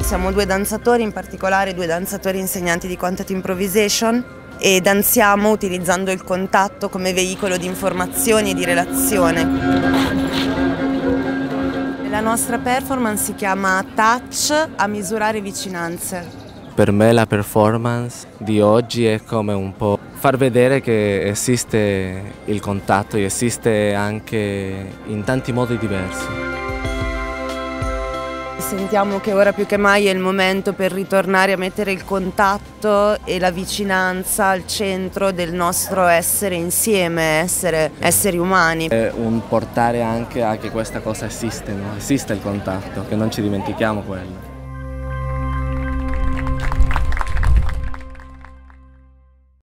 siamo due danzatori, in particolare due danzatori insegnanti di Contact Improvisation, e danziamo utilizzando il contatto come veicolo di informazioni e di relazione. La nostra performance si chiama Touch a misurare vicinanze. Per me la performance di oggi è come un po' far vedere che esiste il contatto e esiste anche in tanti modi diversi. Sentiamo che ora più che mai è il momento per ritornare a mettere il contatto e la vicinanza al centro del nostro essere insieme, essere esseri umani. È un portare anche a che questa cosa esiste, no? Esiste il contatto, che non ci dimentichiamo quello.